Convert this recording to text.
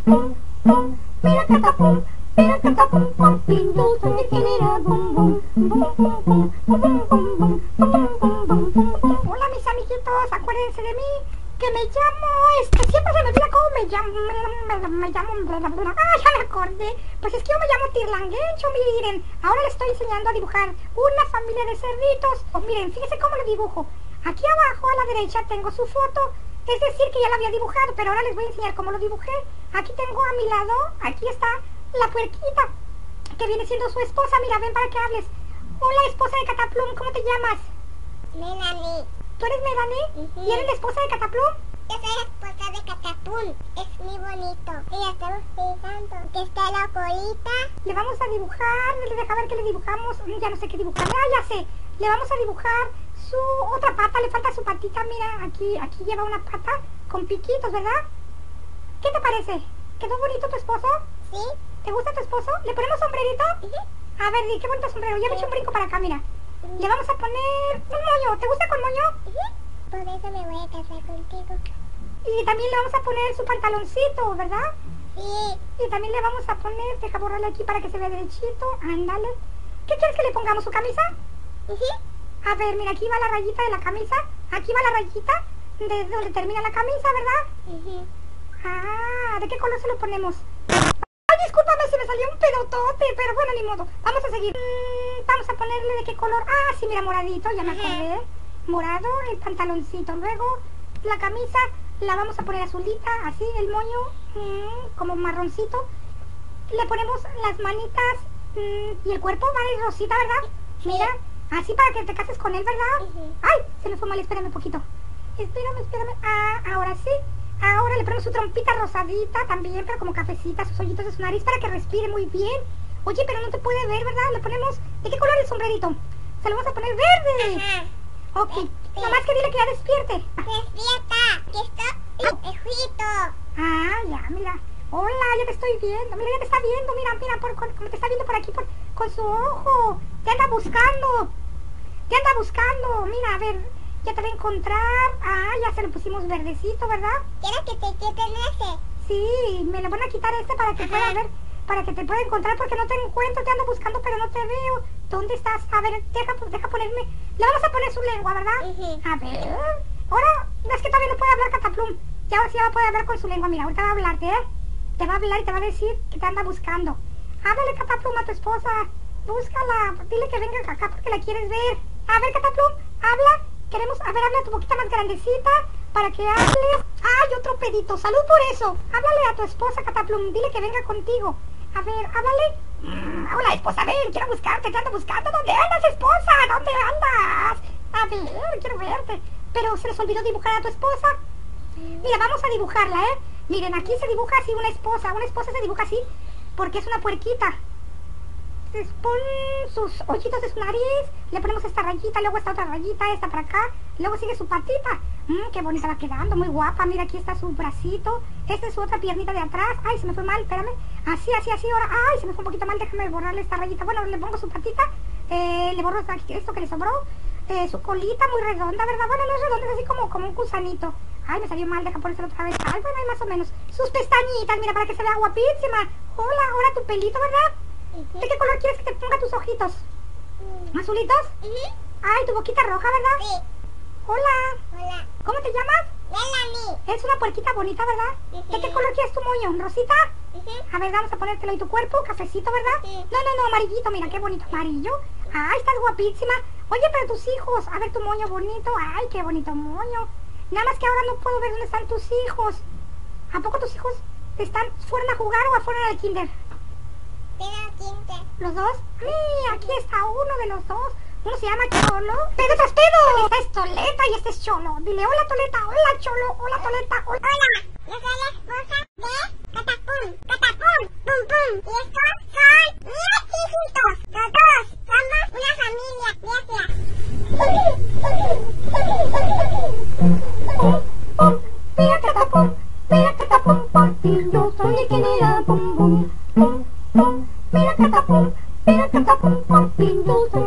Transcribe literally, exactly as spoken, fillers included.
pum, pum. Mira catapum, mira catapum, pum, yo soy el general bum bum, bum bum bum, bum bum bum, bum bum bum bum bum. Hola mis amiguitos, acuérdense de mí, que me llamo, este, siempre se me olvida cómo me llamo, me, me llamo, bla, bla, bla. Ah, ya me acordé, pues es que yo me llamo Tirlanguencho, miren, ahora les estoy enseñando a dibujar una familia de cerditos. Oh, miren, fíjense cómo lo dibujo. Aquí abajo a la derecha tengo su foto, es decir que ya la había dibujado, pero ahora les voy a enseñar cómo lo dibujé. Aquí tengo a mi lado, aquí está la puerquita, que viene siendo su esposa. Mira, ven para que hables. Hola, esposa de Cataplum, ¿cómo te llamas? Melanie. ¿Tú eres Melanie? Uh-huh. ¿Y eres la esposa de Cataplum? Yo soy la esposa de Cataplum. Es muy bonito. Y ya estamos pensando que está la colita. Le vamos a dibujar, deja ver qué le dibujamos. Ya no sé qué dibujar. Ah, ya sé. Le vamos a dibujar su otra pata, le falta su patita. Mira, aquí, aquí lleva una pata con piquitos, ¿verdad? ¿Qué te parece? ¿Quedó bonito tu esposo? Sí. ¿Te gusta tu esposo? ¿Le ponemos sombrerito? Uh-huh. A ver, di, qué bonito sombrero. Ya me eché un brinco para acá, mira. Uh-huh. Le vamos a poner un moño. ¿Te gusta con moño? Uh-huh. Por eso me voy a casar contigo. Y también le vamos a poner su pantaloncito, ¿verdad? Sí. Y también le vamos a poner, deja borrarle aquí para que se vea derechito. Ándale. ¿Qué quieres que le pongamos? ¿Su camisa? Uh-huh. A ver, mira, aquí va la rayita de la camisa. Aquí va la rayita de donde termina la camisa, ¿verdad? Uh-huh. Ah, ¿de qué color se lo ponemos? Ay, discúlpame si me salió un pedotote, pero bueno, ni modo. Vamos a seguir. Mm, vamos a ponerle de qué color. Ah, sí, mira, moradito, ya me acordé. Morado, el pantaloncito. Luego, la camisa la vamos a poner azulita, así, el moño, mmm, como marroncito. Le ponemos las manitas mmm, y el cuerpo, ¿vale? Rosita, ¿verdad? Mira, así para que te cases con él, ¿verdad? Uh-huh. Ay, se me fue mal, espérame un poquito. Espérame, espérame. Ah, ahora sí. Ahora le ponemos su trompita rosadita también, pero como cafecita, sus hoyitos de su nariz para que respire muy bien. Oye, pero no te puede ver, ¿verdad? Le ponemos... ¿De qué color el sombrerito? Se lo vamos a poner verde. Ajá. Ok, sí. Nomás que dile que ya despierte. Despierta, que está ejito. Ah, ya, mira. Hola, ya te estoy viendo. Mira, ya te está viendo. Mira, mira, por, por, como te está viendo por aquí, por, con su ojo. Te anda buscando. Te anda buscando. Mira, a ver... Ya te voy a encontrar. Ah, ya se lo pusimos verdecito, ¿verdad? ¿Quieres que te quiten ese? Sí, me lo van a quitar este para que Ajá. pueda ver, para que te pueda encontrar porque no te encuentro, te ando buscando pero no te veo. ¿Dónde estás? A ver, deja, deja ponerme. Le vamos a poner su lengua, ¿verdad? Uh-huh. A ver. Ahora, es que todavía no puede hablar Cataplum. Ya ahora sí va a poder hablar con su lengua. Mira, ahorita va a hablarte, ¿eh? Te va a hablar y te va a decir que te anda buscando. Háblale, Cataplum, a tu esposa. Búscala. Dile que venga acá porque la quieres ver. A ver, Cataplum, habla. Queremos, a ver, habla tu boquita más grandecita para que hables. ¡Ay, otro pedito! ¡Salud por eso! Háblale a tu esposa, Cataplum, dile que venga contigo. A ver, háblale. Mm, hola, esposa, ven, quiero buscarte, te ando buscando. ¿Dónde andas, esposa? ¿Dónde andas? A ver, quiero verte. Pero se les olvidó dibujar a tu esposa. Mira, vamos a dibujarla, ¿eh? Miren, aquí se dibuja así una esposa. Una esposa se dibuja así porque es una puerquita. Pon sus hoyitos de su nariz, le ponemos esta rayita, luego esta otra rayita, esta para acá, luego sigue su patita. Mmm, qué bonita va quedando, muy guapa. Mira, aquí está su bracito, esta es su otra piernita de atrás. Ay, se me fue mal, espérame. Así, así, así, ahora. Ay, se me fue un poquito mal, déjame borrarle esta rayita. Bueno, le pongo su patita, eh, le borro esto que le sobró, eh, su colita muy redonda, ¿verdad? Bueno, no es redonda, es así como, como un gusanito. Ay, me salió mal, deja ponérselo otra vez. Ay, bueno, más o menos. Sus pestañitas, mira, para que se vea guapísima. Hola, ahora tu pelito, ¿verdad? ¿De qué color quieres que te ponga tus ojitos? Uh-huh. ¿Azulitos? Uh-huh. Ay, tu boquita roja, ¿verdad? Sí. Hola. Hola. ¿Cómo te llamas? Melanie. Es una puerquita bonita, ¿verdad? Uh-huh. ¿De qué color quieres tu moño? ¿Rosita? Uh-huh. A ver, vamos a ponértelo en tu cuerpo, cafecito, ¿verdad? Uh-huh. No, no, no, amarillito, mira qué bonito amarillo. Ay, estás guapísima. Oye, pero tus hijos, a ver tu moño bonito. Ay, qué bonito moño. Nada más que ahora no puedo ver dónde están tus hijos. ¿A poco tus hijos están, fueron a jugar o afuera del kinder? Pero quince. ¿Los dos? ¡Mira! Aquí está uno de los dos. Uno se llama Cholo. ¡Pedo tras pedo! Esta es Toleta y este es Cholo. Dile hola, Toleta. Hola, Cholo. Hola, Toleta. Hola. Hola, yo soy la esposa de Catapum. Catapum. Pum, pum. Y estos son mis hijitos. Los dos. Somos una familia. Gracias. Mira, Catapum. Mira, Catapum. Por ti yo soy el general. Pum, pum. Pum, pum. Mira, Catapum. Mira, Catapum. Por ti yo soy